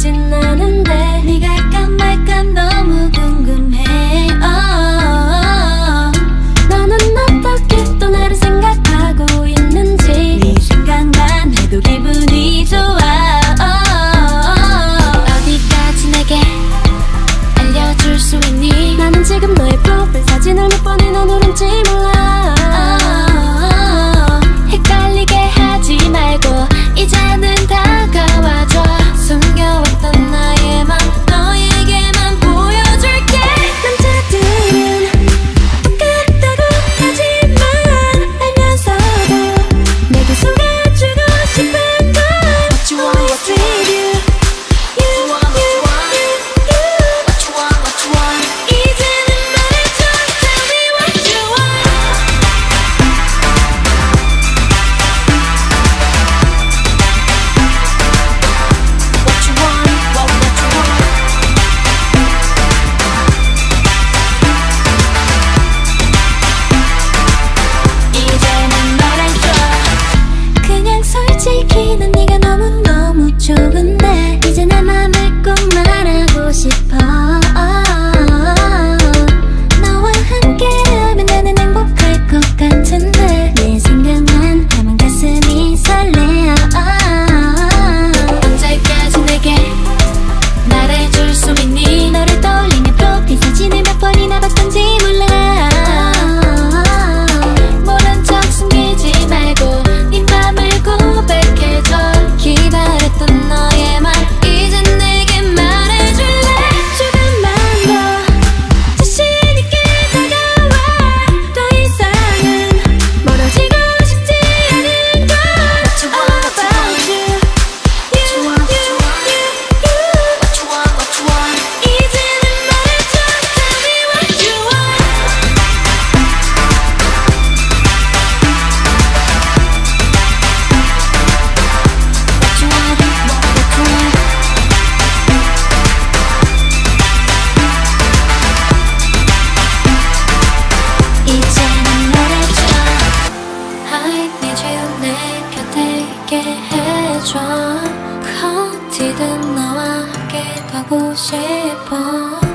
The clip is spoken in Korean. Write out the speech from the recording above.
같진 않은데 네가 할까 말까 너무 궁금해. 너는 어떻게 또 나를 생각하고 있는지 네 생각만 해도 기분이 좋아. 어디까지 내게 알려줄 수 있니? 나는 지금 너의 프로필 사진을 몇 번이나 누른지 몰라. 헷갈리게 하지 말고 이제는 다가와줘. 숨겨왔던 나의 맘 너에게만 보여줄게. 남자들은 똑같다고 하지만 알면서도 내게 속아주고 싶은 걸. What you want, what's with you? 이제는 말해줘. Tell me what you want. What you want, what you want. 이제는 말해줘. 그냥 솔직히 난 네가 너무너무 좋은데 이제 내 맘을 꼭 말하고 싶어. 너와 함께하면 나는 행복할 것 같은데 내 생각만 하면 가슴이 설레어. 언제까지 내게 말해줄 수 있니? 너를 떠올리는 프로필 사진을 몇 번이나 봤던지 몰라. 모른 척 숨기지 말고 네 맘을 고백해줘. 기다렸던 너의 말 이젠 내게 말해줄래? 조금만 더 자신 있게 다가와. 더 이상은 멀어지고 싶지 않은 걸. All about you. 이제는 말해줘. Tell me what you want. What you want, what you want. 이제는 말해줘. I need you 내 곁에 있게 해줘. 어디든 너와 함께 가고 싶어.